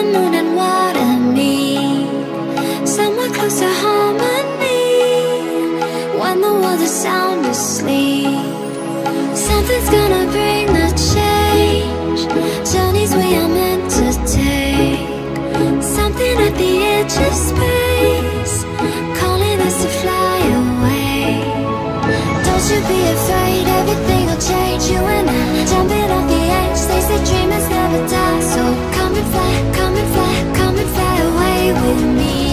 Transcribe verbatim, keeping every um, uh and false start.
the moon and what I need, somewhere close to harmony, when the world is sound asleep. Something's gonna bring the change, journeys we are meant to take, something at the edge of space, calling us to fly away. Don't you be afraid, everything will change. You and I, jumping off the edge. They say dreamers never die, so come and fly, come and fly, come and fly away with me.